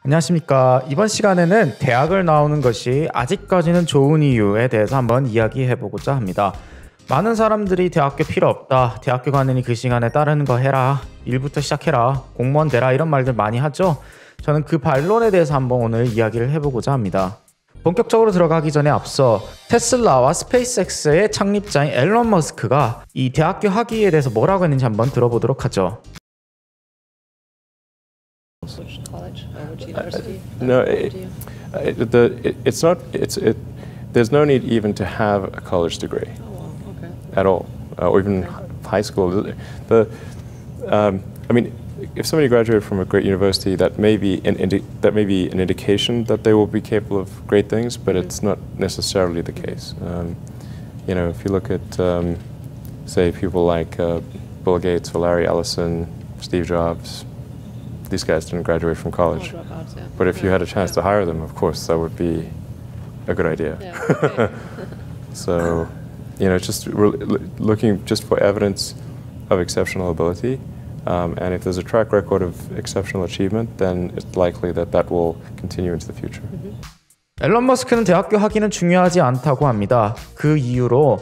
안녕하십니까. 이번 시간에는 대학을 나오는 것이 아직까지는 좋은 이유에 대해서 한번 이야기해보고자 합니다. 많은 사람들이 대학교 필요 없다, 대학교 가느니 그 시간에 따르는 거 해라, 일부터 시작해라, 공무원 되라, 이런 말들 많이 하죠. 저는 그 반론에 대해서 한번 오늘 이야기를 해보고자 합니다. 본격적으로 들어가기 전에 앞서 테슬라와 스페이스X의 창립자인 앨런 머스크가 이 대학교 학위에 대해서 뭐라고 했는지 한번 들어보도록 하죠. College or which university? No, it's not. There's no need even to have a college degree at all, or even high school. I mean, if somebody graduated from a great university, that may be an indication that they will be capable of great things, but it's not necessarily the case. If you look at, say, people like Bill Gates or Larry Ellison, Steve Jobs. These guys didn't graduate from college, but if you had a chance to hire them, of course, that would be a good idea. So, it's just looking just for evidence of exceptional ability, and if there's a track record of exceptional achievement, then it's likely that that will continue into the future. 앨런 머스크는 대학교 학위는 중요하지 않다고 합니다. 그 이유로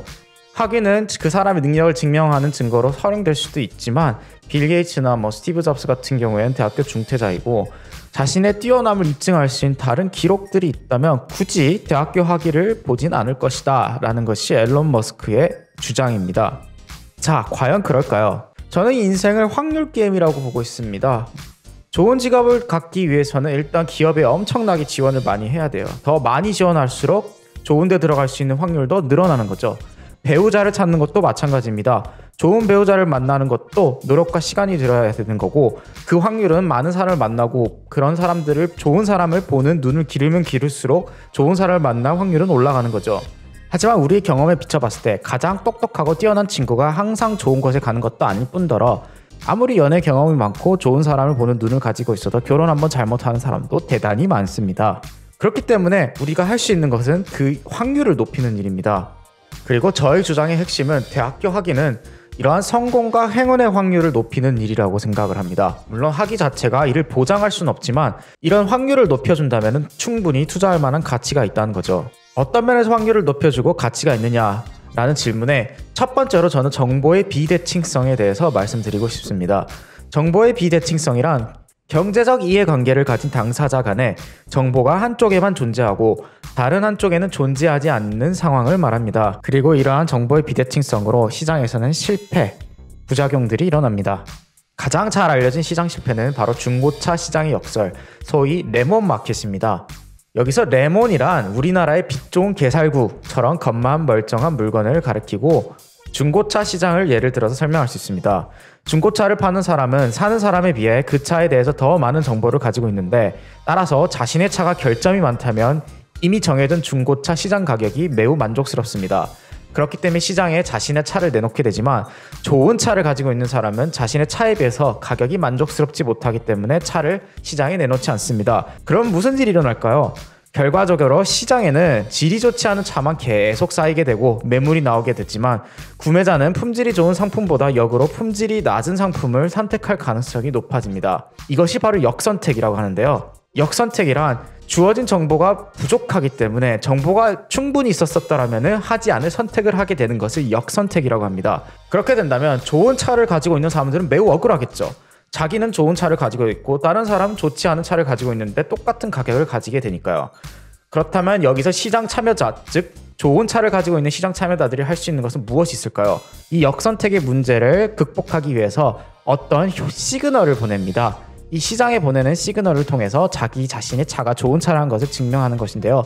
학위는 그 사람의 능력을 증명하는 증거로 활용될 수도 있지만 빌 게이츠나 스티브 잡스 같은 경우에는 대학교 중퇴자이고 자신의 뛰어남을 입증할 수 있는 다른 기록들이 있다면 굳이 대학교 학위를 보진 않을 것이다 라는 것이 앨런 머스크의 주장입니다. 자, 과연 그럴까요? 저는 인생을 확률 게임이라고 보고 있습니다. 좋은 직업을 갖기 위해서는 일단 기업에 엄청나게 지원을 많이 해야 돼요. 더 많이 지원할수록 좋은 데 들어갈 수 있는 확률도 늘어나는 거죠. 배우자를 찾는 것도 마찬가지입니다. 좋은 배우자를 만나는 것도 노력과 시간이 들어야 되는 거고 그 확률은 많은 사람을 만나고 그런 사람들을 좋은 사람을 보는 눈을 기르면 기를수록 좋은 사람을 만날 확률은 올라가는 거죠. 하지만 우리의 경험에 비춰봤을 때 가장 똑똑하고 뛰어난 친구가 항상 좋은 곳에 가는 것도 아닐 뿐더러 아무리 연애 경험이 많고 좋은 사람을 보는 눈을 가지고 있어도 결혼 한번 잘못하는 사람도 대단히 많습니다. 그렇기 때문에 우리가 할 수 있는 것은 그 확률을 높이는 일입니다. 그리고 저의 주장의 핵심은 대학교 학위는 이러한 성공과 행운의 확률을 높이는 일이라고 생각을 합니다. 물론 학위 자체가 이를 보장할 수는 없지만 이런 확률을 높여준다면 충분히 투자할 만한 가치가 있다는 거죠. 어떤 면에서 확률을 높여주고 가치가 있느냐라는 질문에 첫 번째로 저는 정보의 비대칭성에 대해서 말씀드리고 싶습니다. 정보의 비대칭성이란 경제적 이해관계를 가진 당사자 간에 정보가 한쪽에만 존재하고 다른 한쪽에는 존재하지 않는 상황을 말합니다. 그리고 이러한 정보의 비대칭성으로 시장에서는 실패, 부작용들이 일어납니다. 가장 잘 알려진 시장 실패는 바로 중고차 시장의 역설, 소위 레몬 마켓입니다. 여기서 레몬이란 우리나라의 빛 좋은 게살구처럼 겉만 멀쩡한 물건을 가리키고 중고차 시장을 예를 들어서 설명할 수 있습니다. 중고차를 파는 사람은 사는 사람에 비해 그 차에 대해서 더 많은 정보를 가지고 있는데 따라서 자신의 차가 결점이 많다면 이미 정해진 중고차 시장 가격이 매우 만족스럽습니다. 그렇기 때문에 시장에 자신의 차를 내놓게 되지만 좋은 차를 가지고 있는 사람은 자신의 차에 비해서 가격이 만족스럽지 못하기 때문에 차를 시장에 내놓지 않습니다. 그럼 무슨 일이 일어날까요? 결과적으로 시장에는 질이 좋지 않은 차만 계속 쌓이게 되고 매물이 나오게 됐지만 구매자는 품질이 좋은 상품보다 역으로 품질이 낮은 상품을 선택할 가능성이 높아집니다. 이것이 바로 역선택이라고 하는데요. 역선택이란 주어진 정보가 부족하기 때문에 정보가 충분히 있었다면 하지 않을 선택을 하게 되는 것을 역선택이라고 합니다. 그렇게 된다면 좋은 차를 가지고 있는 사람들은 매우 억울하겠죠. 자기는 좋은 차를 가지고 있고 다른 사람은 좋지 않은 차를 가지고 있는데 똑같은 가격을 가지게 되니까요. 그렇다면 여기서 시장 참여자, 즉 좋은 차를 가지고 있는 시장 참여자들이 할 수 있는 것은 무엇이 있을까요? 이 역선택의 문제를 극복하기 위해서 어떤 시그널을 보냅니다. 이 시장에 보내는 시그널을 통해서 자기 자신의 차가 좋은 차라는 것을 증명하는 것인데요.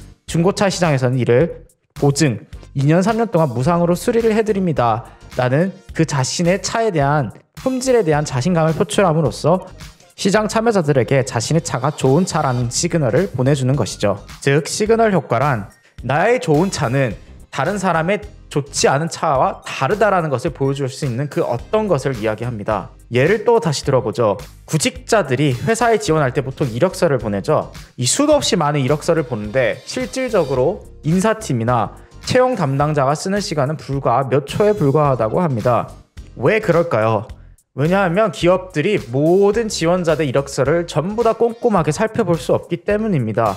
중고차 시장에서는 이를 보증, 2년 3년 동안 무상으로 수리를 해드립니다 라는 그 자신의 차에 대한 품질에 대한 자신감을 표출함으로써 시장 참여자들에게 자신의 차가 좋은 차라는 시그널을 보내주는 것이죠. 즉 시그널 효과란 나의 좋은 차는 다른 사람의 좋지 않은 차와 다르다라는 것을 보여줄 수 있는 그 어떤 것을 이야기합니다. 예를 또 다시 들어보죠. 구직자들이 회사에 지원할 때 보통 이력서를 보내죠. 이 수도 없이 많은 이력서를 보는데 실질적으로 인사팀이나 채용 담당자가 쓰는 시간은 불과 몇 초에 불과하다고 합니다. 왜 그럴까요? 왜냐하면 기업들이 모든 지원자들 이력서를 전부 다 꼼꼼하게 살펴볼 수 없기 때문입니다.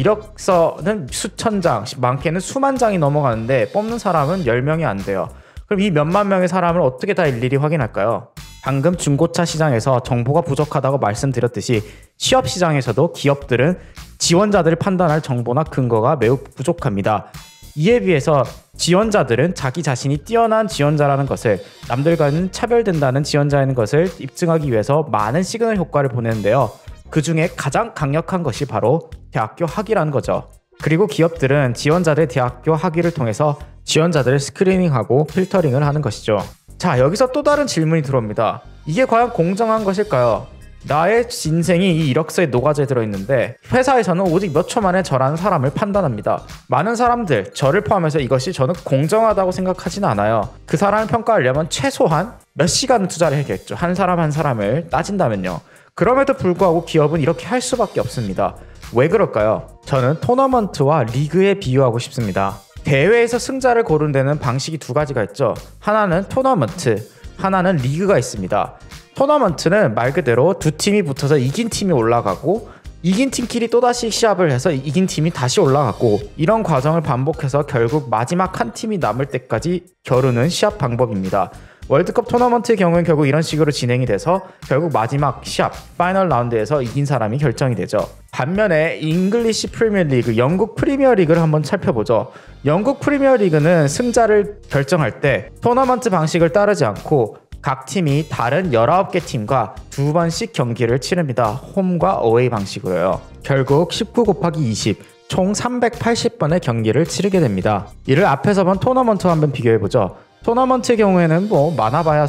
이력서는 수천 장, 많게는 수만 장이 넘어가는데 뽑는 사람은 10명이 안 돼요. 그럼 이 몇만 명의 사람을 어떻게 다 일일이 확인할까요? 방금 중고차 시장에서 정보가 부족하다고 말씀드렸듯이 취업 시장에서도 기업들은 지원자들을 판단할 정보나 근거가 매우 부족합니다. 이에 비해서 지원자들은 자기 자신이 뛰어난 지원자라는 것을, 남들과는 차별된다는 지원자인 것을 입증하기 위해서 많은 시그널 효과를 보내는데요. 그 중에 가장 강력한 것이 바로 대학교 학위라는 거죠. 그리고 기업들은 지원자들의 대학교 학위를 통해서 지원자들을 스크리닝하고 필터링을 하는 것이죠. 자, 여기서 또 다른 질문이 들어옵니다. 이게 과연 공정한 것일까요? 나의 인생이 이 이력서에 녹아져 들어있는데 회사에서는 오직 몇 초 만에 저라는 사람을 판단합니다. 많은 사람들, 저를 포함해서 이것이 저는 공정하다고 생각하지는 않아요. 그 사람을 평가하려면 최소한 몇 시간을 투자를 해야겠죠. 한 사람 한 사람을 따진다면요. 그럼에도 불구하고 기업은 이렇게 할 수밖에 없습니다. 왜 그럴까요? 저는 토너먼트와 리그에 비유하고 싶습니다. 대회에서 승자를 고르는 데는 방식이 두 가지가 있죠. 하나는 토너먼트, 하나는 리그가 있습니다. 토너먼트는 말 그대로 두 팀이 붙어서 이긴 팀이 올라가고 이긴 팀끼리 또다시 시합을 해서 이긴 팀이 다시 올라가고, 이런 과정을 반복해서 결국 마지막 한 팀이 남을 때까지 겨루는 시합 방법입니다. 월드컵 토너먼트의 경우는 결국 이런 식으로 진행이 돼서 결국 마지막 시합 파이널 라운드에서 이긴 사람이 결정이 되죠. 반면에 잉글리시 프리미어리그, 영국 프리미어리그를 한번 살펴보죠. 영국 프리미어리그는 승자를 결정할 때 토너먼트 방식을 따르지 않고 각 팀이 다른 19개 팀과 2번씩 경기를 치릅니다. 홈과 어웨이 방식으로요. 결국 19 곱하기 20, 총 380번의 경기를 치르게 됩니다. 이를 앞에서 본 토너먼트와 한번 비교해보죠. 토너먼트의 경우에는 많아봐야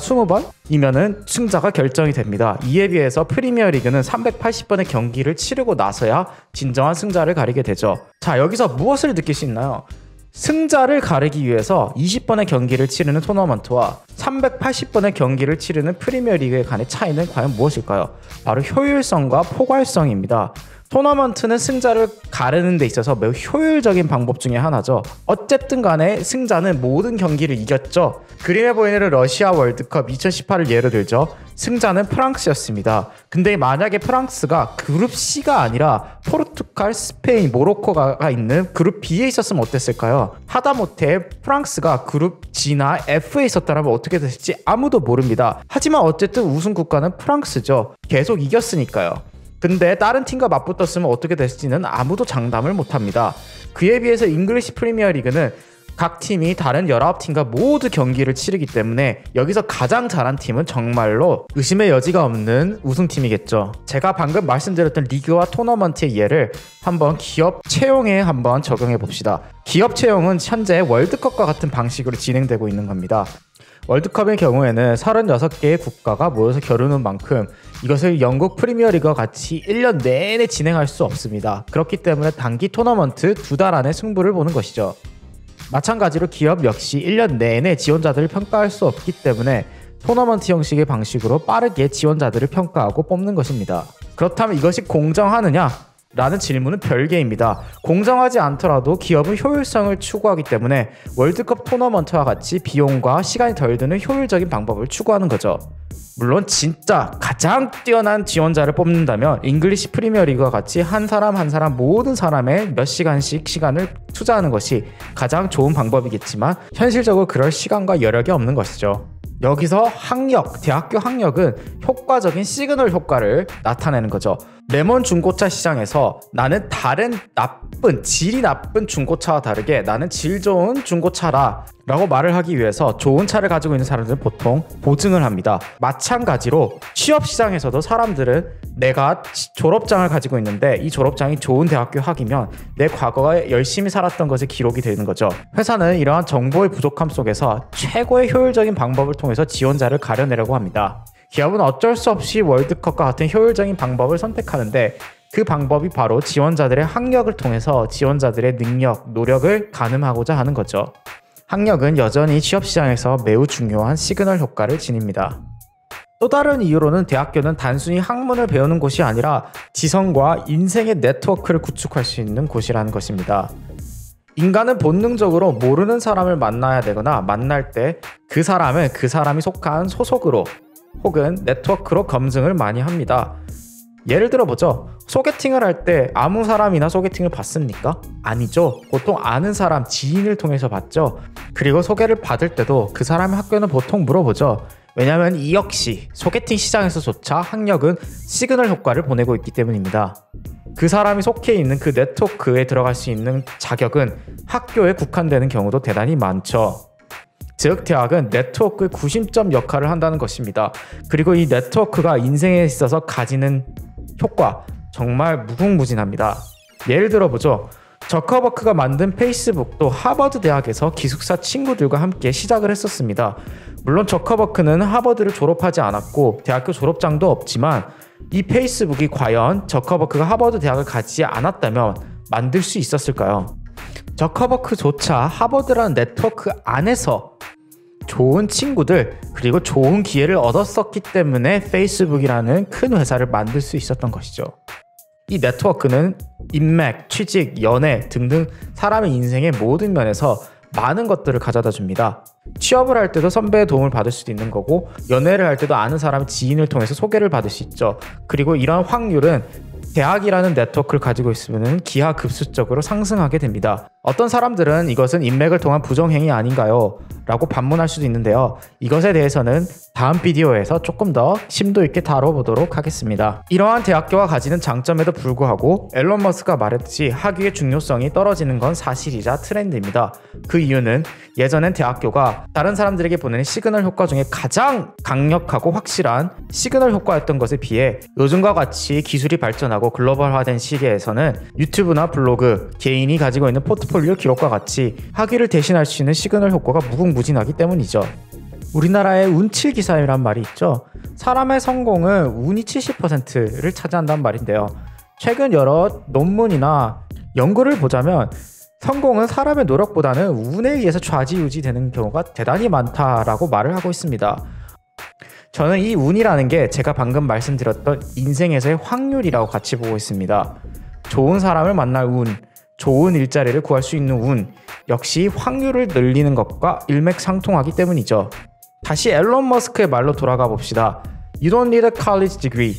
20번이면은 승자가 결정이 됩니다. 이에 비해서 프리미어리그는 380번의 경기를 치르고 나서야 진정한 승자를 가리게 되죠. 자, 여기서 무엇을 느낄 수 있나요? 승자를 가리기 위해서 20번의 경기를 치르는 토너먼트와 380번의 경기를 치르는 프리미어리그의 간의 차이는 과연 무엇일까요? 바로 효율성과 포괄성입니다. 토너먼트는 승자를 가르는 데 있어서 매우 효율적인 방법 중에 하나죠. 어쨌든 간에 승자는 모든 경기를 이겼죠. 그림에 보이는 러시아 월드컵 2018을 예로 들죠. 승자는 프랑스였습니다. 근데 만약에 프랑스가 그룹 C가 아니라 포르투갈, 스페인, 모로코가 있는 그룹 B에 있었으면 어땠을까요? 하다못해 프랑스가 그룹 G나 F에 있었다면 어떻게 됐을지 아무도 모릅니다. 하지만 어쨌든 우승 국가는 프랑스죠. 계속 이겼으니까요. 근데 다른 팀과 맞붙었으면 어떻게 됐을지는 아무도 장담을 못합니다. 그에 비해서 잉글리시 프리미어리그는 각 팀이 다른 19팀과 모두 경기를 치르기 때문에 여기서 가장 잘한 팀은 정말로 의심의 여지가 없는 우승팀이겠죠. 제가 방금 말씀드렸던 리그와 토너먼트의 예를 한번 기업 채용에 한번 적용해 봅시다. 기업 채용은 현재 월드컵과 같은 방식으로 진행되고 있는 겁니다. 월드컵의 경우에는 36개의 국가가 모여서 겨루는 만큼 이것을 영국 프리미어리그와 같이 1년 내내 진행할 수 없습니다. 그렇기 때문에 단기 토너먼트 2달 안에 승부를 보는 것이죠. 마찬가지로 기업 역시 1년 내내 지원자들을 평가할 수 없기 때문에 토너먼트 형식의 방식으로 빠르게 지원자들을 평가하고 뽑는 것입니다. 그렇다면 이것이 공정하느냐? 라는 질문은 별개입니다. 공정하지 않더라도 기업은 효율성을 추구하기 때문에 월드컵 토너먼트와 같이 비용과 시간이 덜 드는 효율적인 방법을 추구하는 거죠. 물론 진짜 가장 뛰어난 지원자를 뽑는다면 잉글리시 프리미어리그와 같이 한 사람 한 사람 모든 사람의 몇 시간씩 시간을 투자하는 것이 가장 좋은 방법이겠지만 현실적으로 그럴 시간과 여력이 없는 것이죠. 여기서 학력, 대학교 학력은 효과적인 시그널 효과를 나타내는 거죠. 레몬 중고차 시장에서 나는 다른 질이 나쁜 중고차와 다르게 나는 질 좋은 중고차라 라고 말을 하기 위해서 좋은 차를 가지고 있는 사람들은 보통 보증을 합니다. 마찬가지로 취업 시장에서도 사람들은 내가 졸업장을 가지고 있는데 이 졸업장이 좋은 대학교 학이면 내 과거에 열심히 살았던 것이 기록이 되는 거죠. 회사는 이러한 정보의 부족함 속에서 최고의 효율적인 방법을 통해서 지원자를 가려내려고 합니다. 기업은 어쩔 수 없이 월드컵과 같은 효율적인 방법을 선택하는데 그 방법이 바로 지원자들의 학력을 통해서 지원자들의 능력, 노력을 가늠하고자 하는 거죠. 학력은 여전히 취업시장에서 매우 중요한 시그널 효과를 지닙니다. 또 다른 이유로는 대학교는 단순히 학문을 배우는 곳이 아니라 지성과 인생의 네트워크를 구축할 수 있는 곳이라는 것입니다. 인간은 본능적으로 모르는 사람을 만나야 되거나 만날 때 그 사람이 속한 소속으로 혹은 네트워크로 검증을 많이 합니다. 예를 들어보죠. 소개팅을 할 때 아무 사람이나 소개팅을 받습니까? 아니죠. 보통 아는 사람, 지인을 통해서 받죠. 그리고 소개를 받을 때도 그 사람의 학교는 보통 물어보죠. 왜냐하면 이 역시 소개팅 시장에서조차 학력은 시그널 효과를 보내고 있기 때문입니다. 그 사람이 속해 있는 그 네트워크에 들어갈 수 있는 자격은 학교에 국한되는 경우도 대단히 많죠. 즉 대학은 네트워크의 구심점 역할을 한다는 것입니다. 그리고 이 네트워크가 인생에 있어서 가지는 효과 정말 무궁무진합니다. 예를 들어보죠. 저커버크가 만든 페이스북도 하버드 대학에서 기숙사 친구들과 함께 시작을 했었습니다. 물론 저커버크는 하버드를 졸업하지 않았고 대학교 졸업장도 없지만 이 페이스북이 과연 저커버크가 하버드 대학을 가지 않았다면 만들 수 있었을까요? 저커버크조차 하버드라는 네트워크 안에서 좋은 친구들 그리고 좋은 기회를 얻었었기 때문에 페이스북이라는 큰 회사를 만들 수 있었던 것이죠. 이 네트워크는 인맥, 취직, 연애 등등 사람의 인생의 모든 면에서 많은 것들을 가져다 줍니다. 취업을 할 때도 선배의 도움을 받을 수도 있는 거고 연애를 할 때도 아는 사람의 지인을 통해서 소개를 받을 수 있죠. 그리고 이런 확률은 대학이라는 네트워크를 가지고 있으면 기하급수적으로 상승하게 됩니다. 어떤 사람들은 이것은 인맥을 통한 부정행위 아닌가요? 라고 반문할 수도 있는데요. 이것에 대해서는 다음 비디오에서 조금 더 심도 있게 다뤄보도록 하겠습니다. 이러한 대학교가 가지는 장점에도 불구하고 앨런 머스크가 말했듯이 학위의 중요성이 떨어지는 건 사실이자 트렌드입니다. 그 이유는 예전엔 대학교가 다른 사람들에게 보내는 시그널 효과 중에 가장 강력하고 확실한 시그널 효과였던 것에 비해 요즘과 같이 기술이 발전하고 글로벌화된 시기에서는 유튜브나 블로그, 개인이 가지고 있는 포트폴리오 기록과 같이 학위를 대신할 수 있는 시그널 효과가 무궁무진하기 때문이죠. 우리나라에 운칠기삼이란 말이 있죠. 사람의 성공은 운이 70%를 차지한다는 말인데요. 최근 여러 논문이나 연구를 보자면 성공은 사람의 노력보다는 운에 의해서 좌지우지되는 경우가 대단히 많다라고 말을 하고 있습니다. 저는 이 운이라는 게 제가 방금 말씀드렸던 인생에서의 확률이라고 같이 보고 있습니다. 좋은 사람을 만날 운, 좋은 일자리를 구할 수 있는 운, 역시 확률을 늘리는 것과 일맥상통하기 때문이죠. 다시 앨런 머스크의 말로 돌아가 봅시다. You don't need a college degree.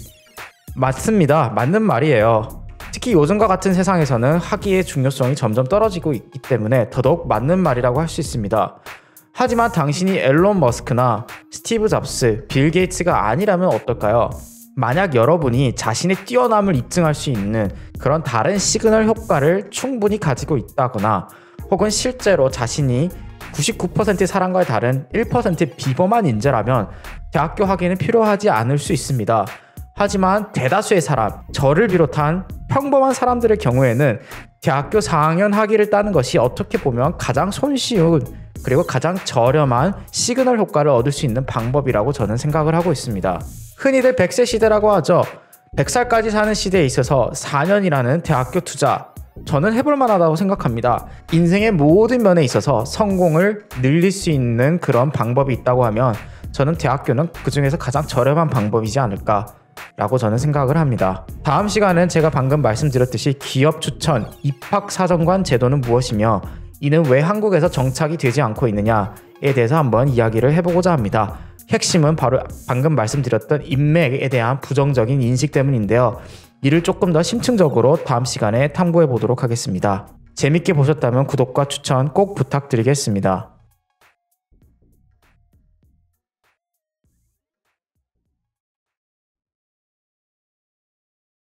맞습니다. 맞는 말이에요. 특히 요즘과 같은 세상에서는 학위의 중요성이 점점 떨어지고 있기 때문에 더더욱 맞는 말이라고 할 수 있습니다. 하지만 당신이 앨런 머스크나 스티브 잡스, 빌 게이츠가 아니라면 어떨까요? 만약 여러분이 자신의 뛰어남을 입증할 수 있는 그런 다른 시그널 효과를 충분히 가지고 있다거나 혹은 실제로 자신이 99%의 사람과의 다른 1%의 비범한 인재라면 대학교 학위는 필요하지 않을 수 있습니다. 하지만 대다수의 사람, 저를 비롯한 평범한 사람들의 경우에는 대학교 4학년 학위를 따는 것이 어떻게 보면 가장 손쉬운 그리고 가장 저렴한 시그널 효과를 얻을 수 있는 방법이라고 저는 생각을 하고 있습니다. 흔히들 100세 시대라고 하죠. 100살까지 사는 시대에 있어서 4년이라는 대학교 투자, 저는 해볼 만하다고 생각합니다. 인생의 모든 면에 있어서 성공을 늘릴 수 있는 그런 방법이 있다고 하면 저는 대학교는 그 중에서 가장 저렴한 방법이지 않을까 라고 저는 생각을 합니다. 다음 시간은 제가 방금 말씀드렸듯이 기업 추천, 입학사정관 제도는 무엇이며 이는 왜 한국에서 정착이 되지 않고 있느냐에 대해서 한번 이야기를 해보고자 합니다. 핵심은 바로 방금 말씀드렸던 인맥에 대한 부정적인 인식 때문인데요. 이를 조금 더 심층적으로 다음 시간에 탐구해 보도록 하겠습니다. 재밌게 보셨다면 구독과 추천 꼭 부탁드리겠습니다.